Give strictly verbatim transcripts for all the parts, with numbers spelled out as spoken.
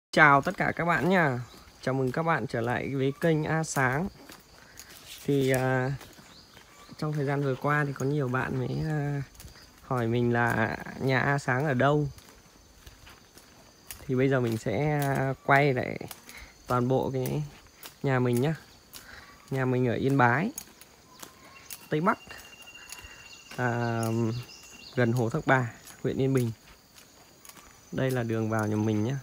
Chào tất cả các bạn nha. Chào mừng các bạn trở lại với kênh A Sáng. Thì uh, trong thời gian vừa qua thì có nhiều bạn mới uh, hỏi mình là nhà A Sáng ở đâu. Thì bây giờ mình sẽ uh, quay lại toàn bộ cái nhà mình nhá. Nhà mình ở Yên Bái, Tây Bắc, uh, gần Hồ Thác Bà, huyện Yên Bình. Đây là đường vào nhà mình nhá.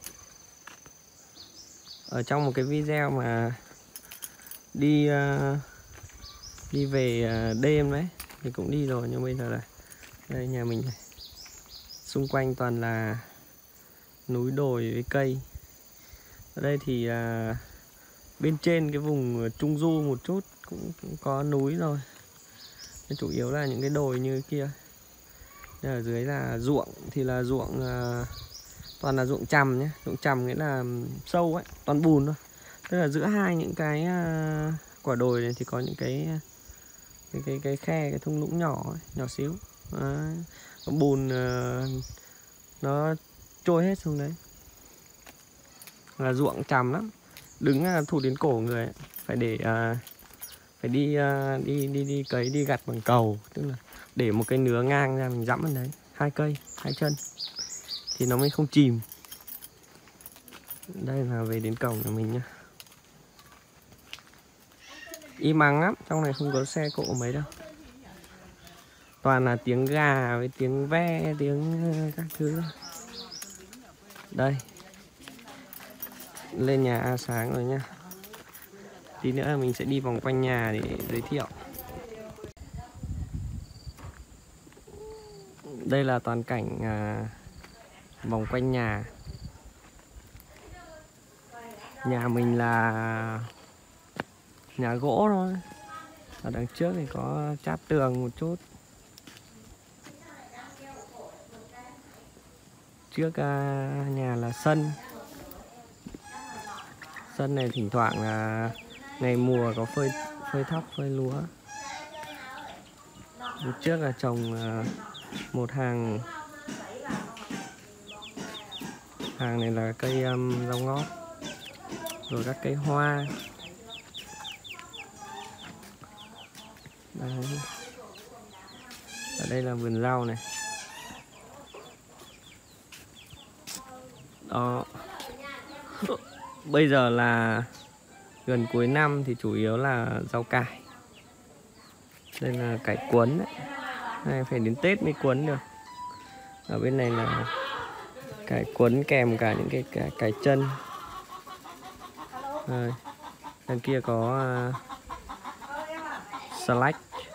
Ở trong một cái video mà đi uh, đi về uh, đêm đấy thì cũng đi rồi, nhưng bây giờ là đây nhà mình này. Xung quanh toàn là núi đồi với cây. Ở đây thì uh, bên trên cái vùng trung du một chút cũng, cũng có núi rồi, nhưng chủ yếu là những cái đồi như kia. Đây ở dưới là ruộng, thì là ruộng uh, toàn là ruộng trầm nhé. Ruộng trầm nghĩa là sâu ấy, toàn bùn thôi. Tức là giữa hai những cái uh, quả đồi này thì có những cái cái cái, cái khe, cái thung lũng nhỏ ấy, nhỏ xíu. Đấy. Bùn uh, nó trôi hết xuống đấy. Là ruộng trầm lắm, đứng uh, thụt đến cổ người ấy. Phải để uh, phải đi uh, đi đi đi cấy, đi gặt bằng cầu, tức là để một cái nứa ngang ra mình dẫm vào đấy, hai cây, hai chân thì nó mới không chìm. Đây là về đến cổng của mình nhá. Im ắng lắm, trong này không có xe cộ mấy đâu. Toàn là tiếng gà với tiếng ve, tiếng các thứ. Đây, lên nhà A Sáng rồi nhá. Tí nữa mình sẽ đi vòng quanh nhà để giới thiệu. Đây là toàn cảnh à, vòng quanh nhà. Nhà mình là nhà gỗ thôi. Ở đằng trước thì có chát tường một chút. Trước à, nhà là sân. Sân này thỉnh thoảng là ngày mùa có phơi phơi thóc, phơi lúa. Trước là trồng à, một hàng. Hàng này là cây um, rau ngót, rồi các cây hoa. Đấy. Ở đây là vườn rau này. Đó. Bây giờ là gần cuối năm thì chủ yếu là rau cải. Đây là cải cuốn đấy. Này phải đến Tết mới cuốn được. Ở bên này là cải cuốn kèm cả những cái cải, cải chân. Rồi. Đằng kia có uh, xà lách.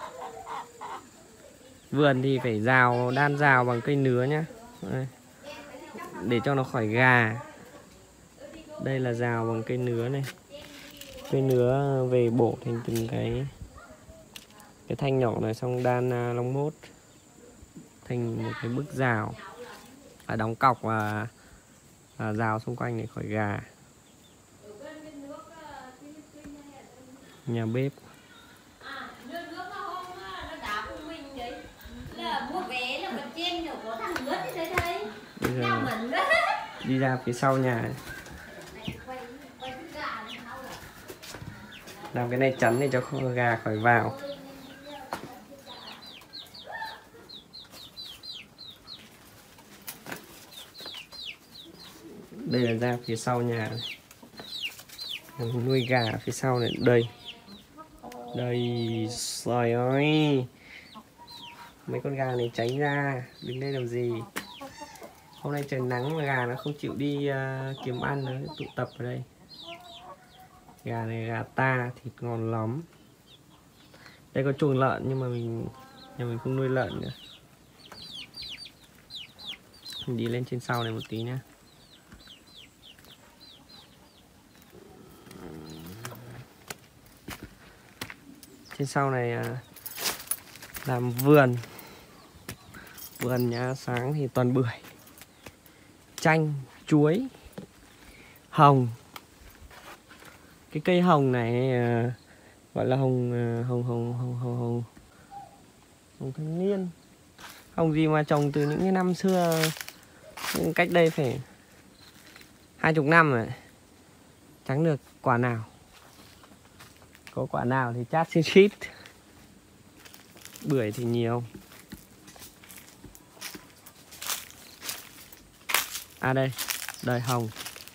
Vườn thì phải rào, đan rào bằng cây nứa nhá. Đây. Để cho nó khỏi gà. Đây là rào bằng cây nứa này. Cây nứa về bổ thành từng cái cái thanh nhỏ này, xong đan uh, lông mốt thành một cái bức rào. Phải đóng cọc và, và rào xung quanh để khỏi gà. Nhà bếp. Bây giờ đi ra phía sau nhà, làm cái này chắn để cho không gà khỏi vào. Đây là ra phía sau nhà, nuôi gà phía sau này. Đây, đây, trời ơi, mấy con gà này tránh ra, đứng đây làm gì. Hôm nay trời nắng mà gà nó không chịu đi uh, kiếm ăn, nó tụ tập ở đây. Gà này gà ta, thịt ngon lắm. Đây có chuồng lợn nhưng mà mình nhà mình không nuôi lợn nữa. Mình đi lên trên sau này một tí nhá. Trên sau này uh, làm vườn. Vườn nhà Sáng thì toàn bưởi, chanh, chuối, hồng. Cái cây hồng này uh, gọi là hồng, uh, hồng, hồng, hồng, hồng, hồng, hồng thanh niên. Hồng gì mà trồng từ những cái năm xưa, cách đây phải Hai chục năm rồi chẳng được quả nào. Có quả nào thì chát xin shít. Bưởi thì nhiều. À đây, đời hồng.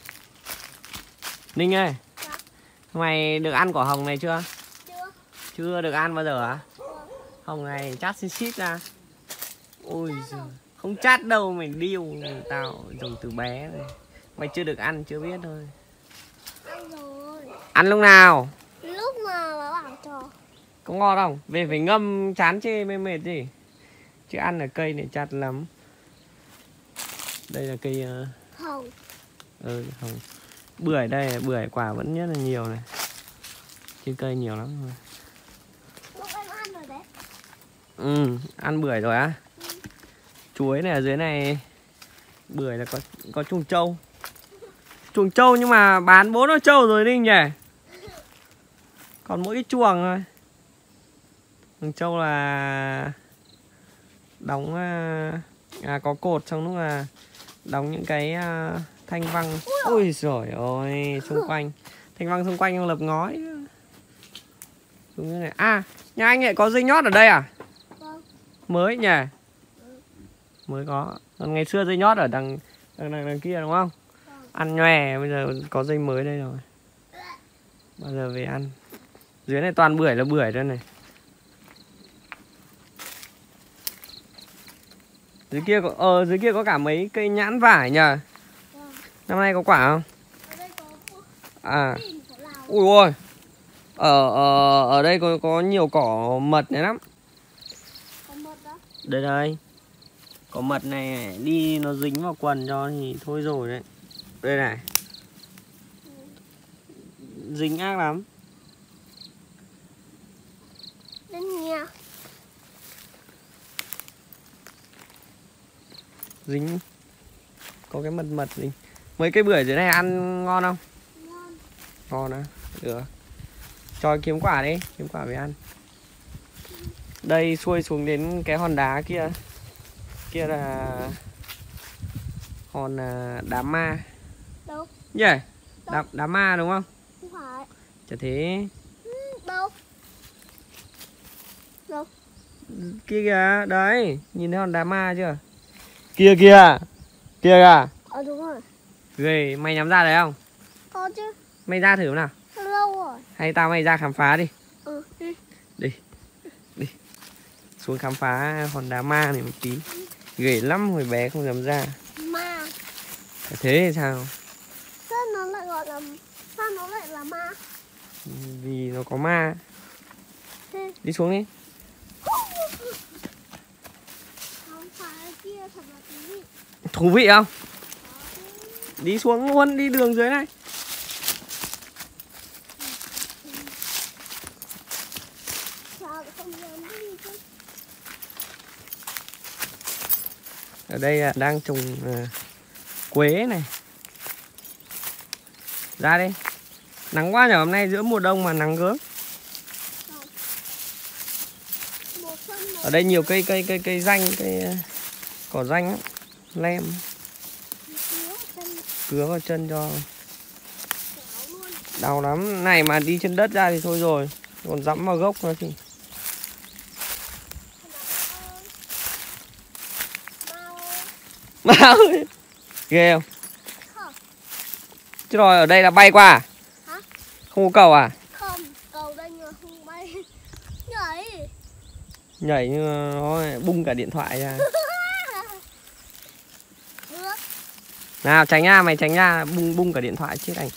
Ninh ơi, dạ. Mày được ăn quả hồng này chưa? Chưa. Chưa được ăn bao giờ hả? À? Hồng này chát xin shít ra. Ôi giời, không chát đâu, mày điêu. Tao dùng từ bé này. Mày chưa được ăn, chưa biết thôi. Ăn rồi. Ăn lúc nào? Lúc mà bà bảo cho. Có ngon không? Về phải ngâm chán chê mê mệt gì. Chứ ăn ở cây này chát lắm. Đây là cây uh... hồng. Ừ, hồng. Bưởi đây, bưởi quả vẫn rất là nhiều này. Trên cây nhiều lắm rồi. Lúc em ăn rồi đấy. Ừ, ăn bưởi rồi á. Ừ. Chuối này ở dưới này. Bưởi là có có chuồng trâu. Chuồng trâu nhưng mà bán bốn con trâu rồi Ninh nhỉ. Còn mỗi cái chuồng thôi. Chuồng trâu là đóng à, có cột xong lúc là đóng những cái uh, thanh văng. Ui giời ơi, xung quanh thanh văng xung quanh không lập ngói. Đúng như này. À, nhà anh lại có dây nhót ở đây à? Vâng. Mới nhỉ? Ừ. Mới có. Còn ngày xưa dây nhót ở đằng đằng, đằng, đằng kia đúng không? Vâng. Ăn nhòe, bây giờ có dây mới đây rồi. Bao giờ về ăn. Dưới này toàn bưởi là bưởi đây này. Dưới kia có ờ dưới kia có cả mấy cây nhãn vải nhờ. Vâng. Năm nay có quả không? Ở đây có à. Ui ôi. Ở ở ở đây có có nhiều cỏ mật này lắm. Có mật đó. Đây đây. Cỏ mật này đi nó dính vào quần cho thì thôi rồi đấy. Đây này. Ừ. Dính ác lắm. Đến nhà. Dính có cái mật mật gì. Mấy cây bưởi dưới này ăn ngon không? Ngon. Ngon á. Được. Cho kiếm quả đi, kiếm quả về ăn. Đây xuôi xuống đến cái hòn đá kia. Kia là hòn đá ma. Đâu? Yeah. Đá, đá ma đúng không? Không phải. Chả thế. Ừ, đâu? Đâu? Kia kìa, đấy, nhìn thấy hòn đá ma chưa? Kia kìa. Kia kìa. Ờ đúng rồi. Ghê, mày nhắm ra đấy không? Có chứ. Mày ra thử nào. Lâu rồi. Hay tao mày ra khám phá đi. Ừ, đi. Đi. Đi. Xuống khám phá hòn đá ma này một tí. Ghê lắm, hồi bé không dám ra. Ma. Thế thì sao? Sao nó lại gọi là sao nó lại là ma? Vì nó có ma. Thế. Đi xuống đi. Không phải kia thật là thú vị. Thú vị không? Đi xuống luôn, đi đường dưới này. Sao không dám đi chứ? Ở đây đang trồng uh, quế này. Ra đi. Nắng quá nhỉ, hôm nay giữa mùa đông mà nắng gớm. Ở đây nhiều cây cây cây cây ranh, cây uh, cỏ ranh á, lem. Cứa vào chân cho đau lắm. Này mà đi trên đất ra thì thôi rồi, còn dẫm vào gốc nó thì Ma ơi. Ghê không? Không. Chứ rồi ở đây là bay qua à? Hả? Không có cầu à? Không, cầu đây nhưng mà không bay. Nhảy. Nhảy nhưng nó bung cả điện thoại ra. Nào tránh ra, mày tránh ra, bung bung cả điện thoại chết anh.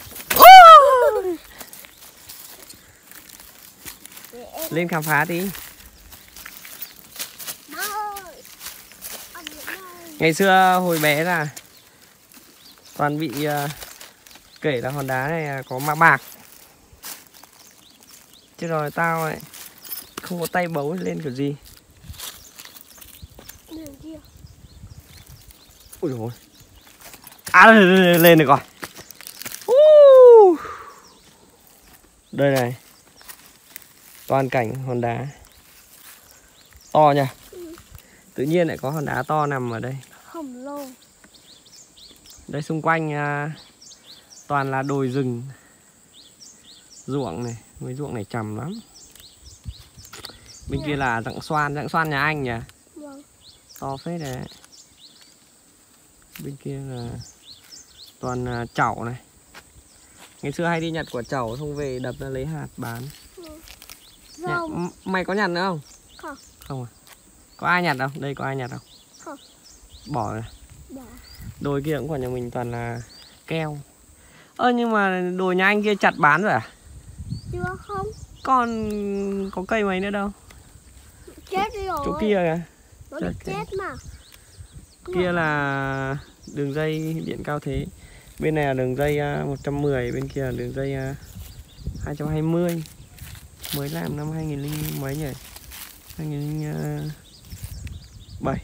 Lên khám phá tí. Ngày xưa hồi bé là toàn bị uh, kể là hòn đá này có ma bạc. Chứ rồi tao lại không có tay bấu lên kiểu gì. Ui dồi ôi. À lên, lên được rồi. uh. Đây này. Toàn cảnh hòn đá to nha. Ừ. Tự nhiên lại có hòn đá to nằm ở đây. Khổng lồ. Đây xung quanh à, toàn là đồi rừng, ruộng này, mấy ruộng này trầm lắm. Bên kia là dặng xoan, dặng xoan nhà anh nhỉ? Vâng. To phết đấy. Bên kia là toàn uh, chậu này. Ngày xưa hay đi nhặt quả chậu xong về đập ra lấy hạt bán. Ừ. Nhặt, mày có nhặt nữa không? Không. Không à? Có ai nhặt không? Đây có ai nhặt không? Không. Bỏ rồi. Bỏ. Đồi kia cũng của nhà mình toàn là keo. Ơ nhưng mà đồi nhà anh kia chặt bán rồi à? Chưa không. Còn có cây mấy nữa đâu? Chết đi rồi. Chỗ kia kìa. Nó bị chết mà. Kia là đường dây điện cao thế. Bên này là đường dây một trăm mười, bên kia là đường dây hai trăm hai mươi. Mới làm năm hai nghìn linh mấy nhỉ? hai nghìn linh bảy.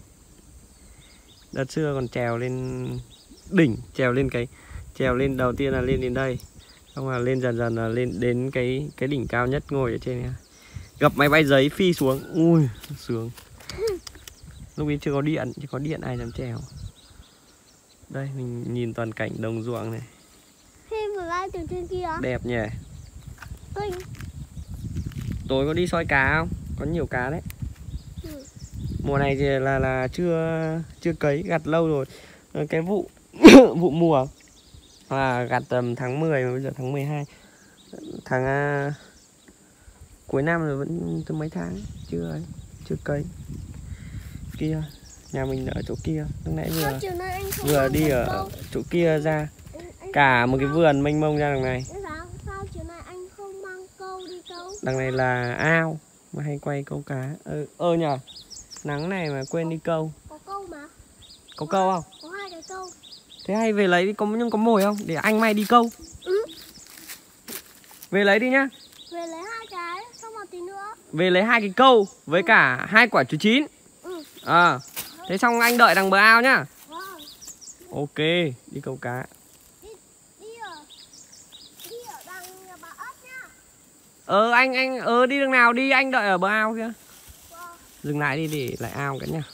Đợt xưa còn trèo lên đỉnh, trèo lên cái trèo lên đầu tiên là lên đến đây. Xong là lên dần dần là lên đến cái cái đỉnh cao nhất, ngồi ở trên này. Gặp máy bay giấy phi xuống. Ui, sướng. Lúc ấy chưa có điện, chỉ có điện ai dám trèo. Đây mình nhìn toàn cảnh đồng ruộng này. Phim vừa lại từ trên kia. Đẹp nhỉ. Tôi... Tối có đi soi cá không? Có nhiều cá đấy. Ừ. Mùa này thì là là chưa chưa cấy, gặt lâu rồi. Cái vụ vụ mùa là gặt tầm tháng mười mà bây giờ tháng mười hai. Tháng uh, cuối năm rồi vẫn từ mấy tháng chưa ấy, chưa cấy. Kia nhà mình ở chỗ kia, lúc nãy vừa vừa đi ở câu. Chỗ kia ra anh, anh cả một cái vườn mênh mông ra đằng này. Sao chiều nay anh không mang câu đi câu? Đằng này là ao mà hay quay câu cá. Ơ ờ, nhờ nắng này mà quên đi câu. Có câu mà. Có, có câu không? Có hai cái câu. Thế hay về lấy đi, có nhưng có mồi không? Để anh may đi câu. Ừ. Về lấy đi nhá. Về lấy hai cái, xong một tí nữa. Về lấy hai cái câu với ừ. cả hai quả chuối chín. Ừ. À, thế xong anh đợi đằng bờ ao nhá. Vâng. Ok, đi câu cá. Đi, đi ở, đi ở đằng bà ớt nhá. Ờ anh anh ờ đi đường nào đi, anh đợi ở bờ ao kia. Vâng. Dừng lại đi để lại ao cái nhá.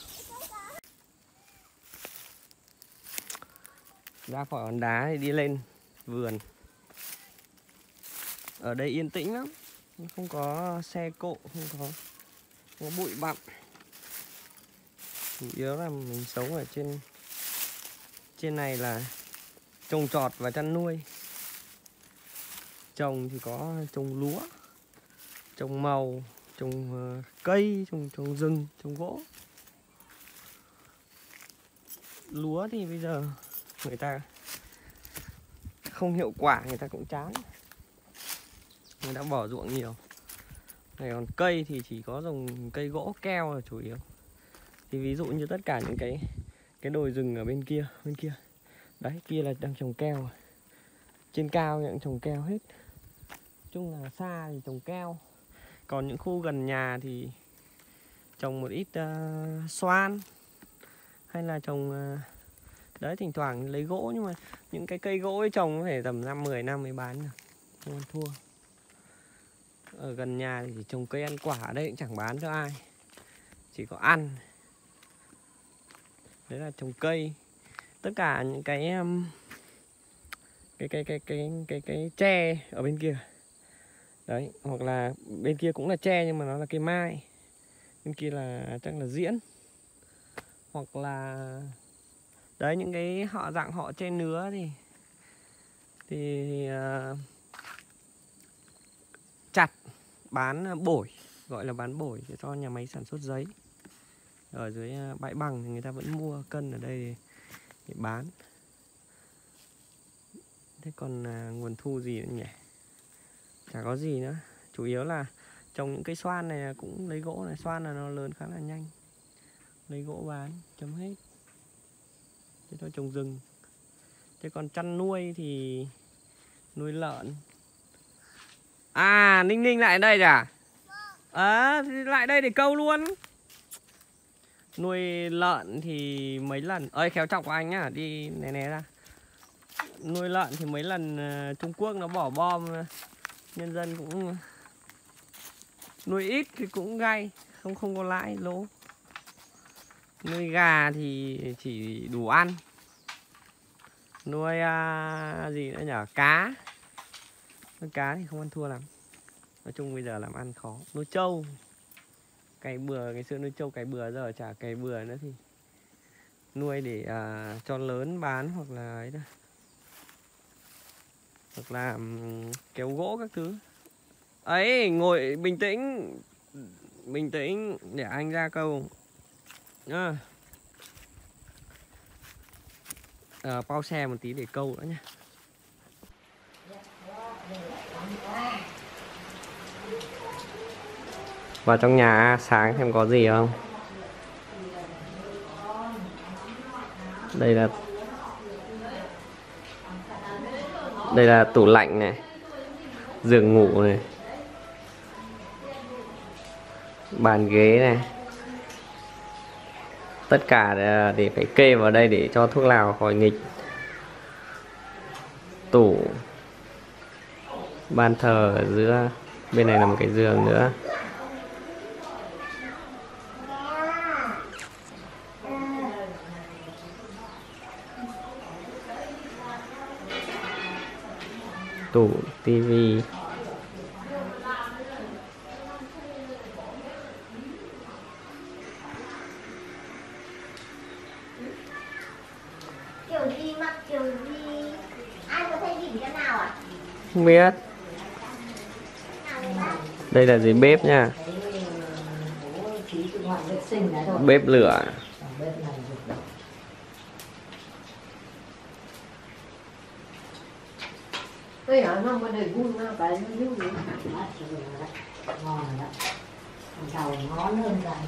Ra khỏi hòn đá thì đi lên vườn. Ở đây yên tĩnh lắm, không có xe cộ, không có, không có bụi bặm. Chủ yếu là mình sống ở trên trên này là trồng trọt và chăn nuôi. Trồng thì có trồng lúa, trồng màu, trồng cây, trồng trồng rừng, trồng gỗ. Lúa thì bây giờ người ta không hiệu quả, người ta cũng chán, người ta bỏ ruộng nhiều. Này còn cây thì chỉ có trồng cây gỗ keo là chủ yếu. Thì ví dụ như tất cả những cái cái đồi rừng ở bên kia, bên kia. Đấy, kia là đang trồng keo. Trên cao cũng trồng keo hết. Chung là xa thì trồng keo. Còn những khu gần nhà thì trồng một ít uh, xoan hay là trồng uh, đấy, thỉnh thoảng lấy gỗ, nhưng mà những cái cây gỗ ấy trồng có thể tầm năm mười năm mới bán được, không ăn thua. Ở gần nhà thì chỉ trồng cây ăn quả, ở đây cũng chẳng bán cho ai, chỉ có ăn. Đấy là trồng cây. Tất cả những cái um, cái cái cái cái cái cái tre ở bên kia. Đấy, hoặc là bên kia cũng là tre nhưng mà nó là cây mai. Bên kia là chắc là diễn. Hoặc là đấy, những cái họ dạng họ tre nứa thì thì uh, chặt bán bổi, gọi là bán bổi cho nhà máy sản xuất giấy. Ở dưới bãi bằng thì người ta vẫn mua cân ở đây để, để bán. Thế còn uh, nguồn thu gì nữa nhỉ? Chả có gì nữa. Chủ yếu là trồng những cây xoan này cũng lấy gỗ này. Xoan là nó lớn khá là nhanh, lấy gỗ bán, chấm hết. Thế thôi, trồng rừng. Thế còn chăn nuôi thì nuôi lợn. À, Ninh Ninh lại đây à? À, thì lại đây để câu luôn. Nuôi lợn thì mấy lần. Ơi, khéo chọc của anh nhá, đi né né ra. Nuôi lợn thì mấy lần uh, Trung Quốc nó bỏ bom, uh, nhân dân cũng nuôi ít thì cũng gay, không không có lãi, lỗ. Nuôi gà thì chỉ đủ ăn. Nuôi à, gì nữa nhở? Cá. Nuôi cá thì không ăn thua lắm. Nói chung bây giờ làm ăn khó. Nuôi trâu. Cày bừa, ngày xưa nuôi trâu cày bừa, giờ chả cày bừa nữa thì nuôi để à, cho lớn bán hoặc là ấy thôi. Hoặc là um, kéo gỗ các thứ. Ấy, ngồi bình tĩnh. Bình tĩnh để anh ra câu nhá. À, pau xe một tí để câu nữa nhá. Vào trong nhà sáng xem có gì không. Đây là Đây là tủ lạnh này, giường ngủ này, bàn ghế này. Tất cả để phải kê vào đây để cho thuốc lào khỏi nghịch. Tủ, bàn thờ ở giữa, bên này là một cái giường nữa. Tủ, tivi. Kiểu gì mặc kiểu gì? Ai có thay đỉnh cái nào à? Không biết. Đây là dưới bếp nha. Bếp lửa. Bây giờ nó có đầy vui mà phải nó vui nữa. Ngon rồi đó. Thằng giàu ngon hơn cả.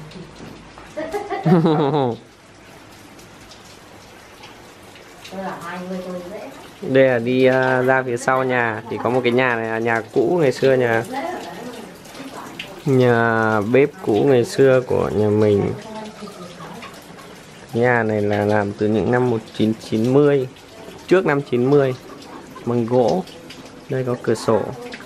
Tôi là hai người tôi dễ. Đây là đi uh, ra phía sau nhà thì có một cái nhà này là nhà cũ ngày xưa, nhà nhà bếp cũ ngày xưa của nhà mình. Nhà này là làm từ những năm một nghìn chín trăm chín mươi, trước năm chín mươi, bằng gỗ. Đây có cửa sổ.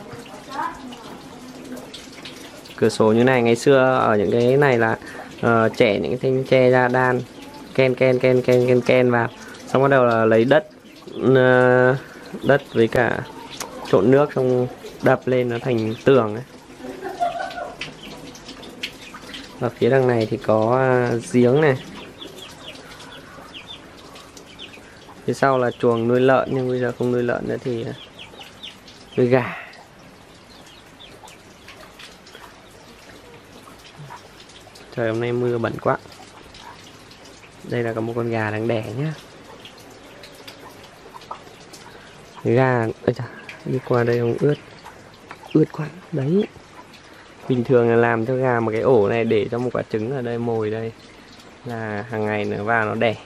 Cửa sổ như này ngày xưa ở những cái này là uh, chẻ những cái thanh tre ra đan, ken ken ken ken ken ken vào, xong bắt đầu là lấy đất uh, đất với cả trộn nước xong đập lên nó thành tường ấy. Ở phía đằng này thì có uh, giếng này. Phía sau là chuồng nuôi lợn, nhưng bây giờ không nuôi lợn nữa thì uh, nuôi gà. Trời hôm nay mưa bẩn quá. Đây là có một con gà đang đẻ nhá. Gà, ơi chà, đi qua đây không ướt. Ướt quá, đấy. Bình thường là làm cho gà một cái ổ này để cho một quả trứng ở đây, mồi đây. Là hàng ngày nó vào nó đẻ.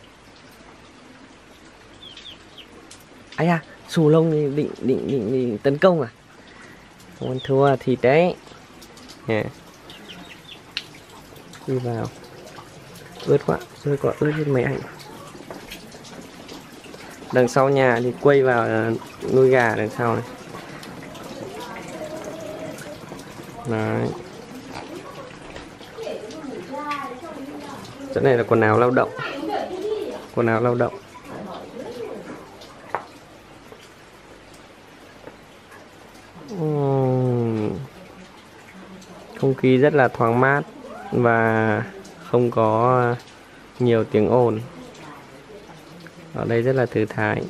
Ây da, xù lông thì định, định, định, định tấn công à? Không ăn thua thịt đấy. Yeah. Đi vào. Ướt quá, rơi quá, ướt hết máy ảnh. Đằng sau nhà thì quay vào nuôi gà đằng sau này. Đấy. Chỗ này là quần áo lao động. Quần áo lao động. Uhm. Không khí rất là thoáng mát và không có nhiều tiếng ồn. Ở đây rất là thư thái.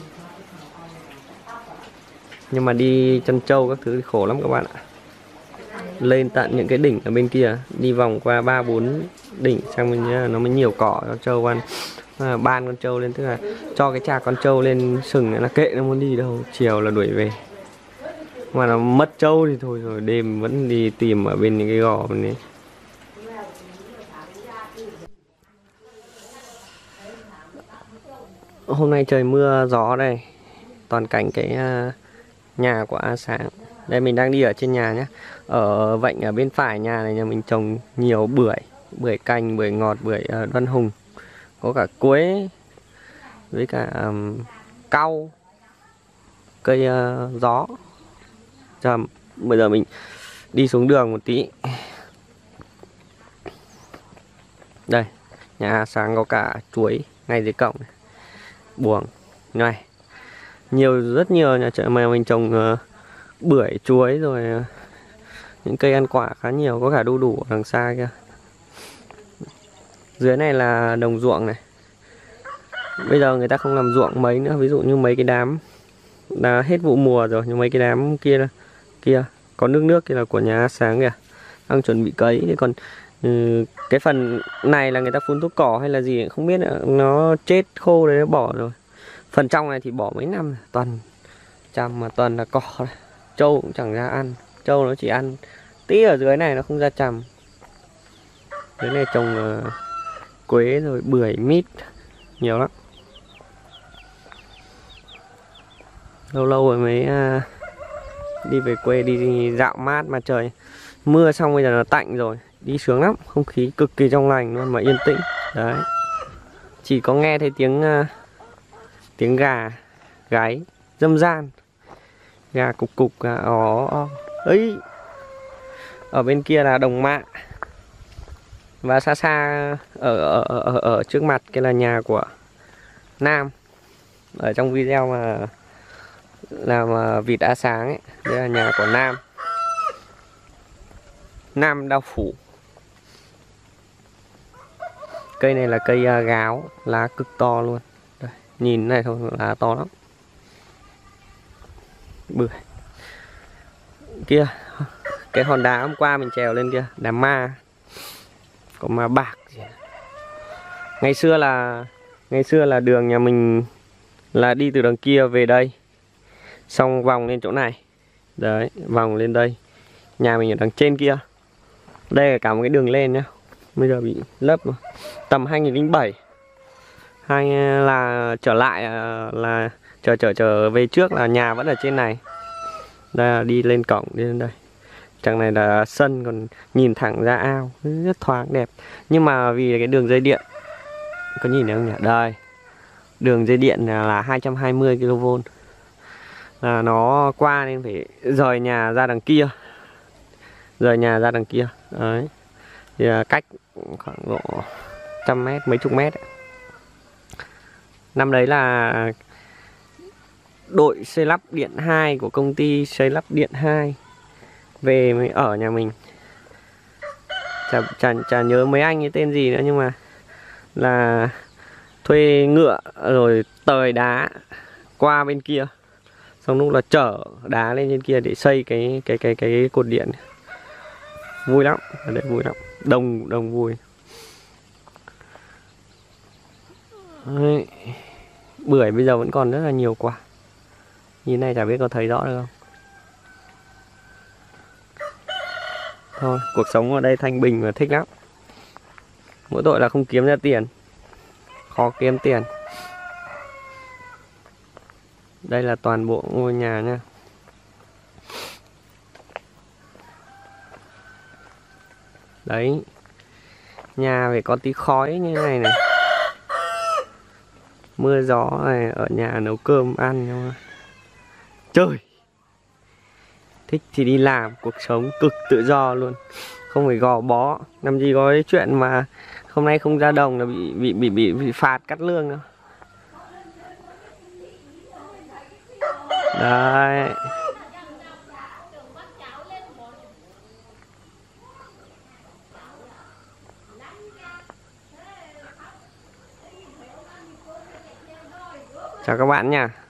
Nhưng mà đi chăn trâu các thứ thì khổ lắm các bạn ạ. Lên tận những cái đỉnh ở bên kia, đi vòng qua ba bốn đỉnh sang bên kia nó mới nhiều cỏ cho trâu ăn. À, ban con trâu lên, tức là cho cái chạc con trâu lên sừng là kệ nó muốn đi đâu, chiều là đuổi về. Mà nó mất trâu thì thôi rồi, đêm vẫn đi tìm ở bên những cái gò bên này. Hôm nay trời mưa gió đây. Toàn cảnh cái nhà của A Sáng. Đây mình đang đi ở trên nhà nhé. Ở vạnh ở bên phải nhà này nhà mình trồng nhiều bưởi, bưởi cành, bưởi ngọt, bưởi uh, đoan hùng. Có cả quế với cả um, cau, cây uh, gió. Giờ, bây giờ mình đi xuống đường một tí. Đây, nhà A Sáng có cả chuối ngay dưới cổng này. Buồng, này. Nhiều, rất nhiều nhà chợ mà mình trồng uh, bưởi, chuối rồi uh, những cây ăn quả khá nhiều, có cả đu đủ ở đằng xa kia. Dưới này là đồng ruộng này. Bây giờ người ta không làm ruộng mấy nữa, ví dụ như mấy cái đám là hết vụ mùa rồi, nhưng mấy cái đám kia kia có nước nước kia là của nhà Sáng kìa, đang chuẩn bị cấy. Thì còn ừ, cái phần này là người ta phun thuốc cỏ hay là gì không biết nữa, nó chết khô đấy, nó bỏ rồi. Phần trong này thì bỏ mấy năm rồi, toàn chằm mà toàn là cỏ này. Trâu cũng chẳng ra ăn, trâu nó chỉ ăn tí ở dưới này, nó không ra chằm. Dưới này trồng uh, quế rồi bưởi, mít nhiều lắm. Lâu lâu rồi mới uh, đi về quê, đi dạo mát mà trời mưa xong bây giờ nó tạnh rồi, đi sướng lắm, không khí cực kỳ trong lành luôn mà yên tĩnh. Đấy, chỉ có nghe thấy tiếng uh, tiếng gà gáy râm ran, gà cục cục, gà ó ó. Ấy, ở bên kia là đồng mạ, và xa xa ở ở ở, ở trước mặt kia là nhà của Nam. Ở trong video mà làm vịt Á Sáng ấy, đây là nhà của Nam, Nam Đao Phủ. Cây này là cây gáo, lá cực to luôn. Đây, nhìn này thôi, lá to lắm. Bưởi kia, cái hòn đá hôm qua mình trèo lên kia, đá ma, có ma bạc gì. Ngày xưa là ngày xưa là đường nhà mình là đi từ đằng kia về đây, xong vòng lên chỗ này, đấy, vòng lên đây. Nhà mình ở đằng trên kia, đây là cả một cái đường lên nhá, bây giờ bị lấp rồi. Tầm hai nghìn không trăm lẻ bảy hay là trở lại là trở trở trở về trước là nhà vẫn ở trên này. Đây là đi lên cổng, đi lên đây. Chẳng này là sân, còn nhìn thẳng ra ao, rất thoáng đẹp. Nhưng mà vì cái đường dây điện, có nhìn thấy không nhỉ? Đây, đường dây điện là hai trăm hai mươi ki lô vôn, là nó qua nên phải rời nhà ra đằng kia, rời nhà ra đằng kia. Đấy, thì cách khoảng độ trăm mét, mấy chục mét ấy. Năm đấy là đội xây lắp điện hai của công ty xây lắp điện hai về mới ở nhà mình. Chả, chả, chả nhớ mấy anh ấy tên gì nữa, nhưng mà là thuê ngựa rồi tời đá qua bên kia, xong lúc là chở đá lên trên kia để xây cái cái cái cái cột điện. Vui lắm, ở đây vui lắm, đông đông vui. Đấy. Bưởi bây giờ vẫn còn rất là nhiều quả. Nhìn này chả biết có thấy rõ được không. Thôi, cuộc sống ở đây thanh bình và thích lắm. Mỗi tội là không kiếm ra tiền, khó kiếm tiền. Đây là toàn bộ ngôi nhà nha. Đấy, nhà phải có tí khói như này này, mưa gió này, ở nhà nấu cơm ăn. Nhưng mà trời, thích thì đi làm, cuộc sống cực tự do luôn, không phải gò bó. Làm gì có cái chuyện mà hôm nay không ra đồng là bị bị bị bị, bị phạt cắt lương đâu. Đấy, chào các bạn nha.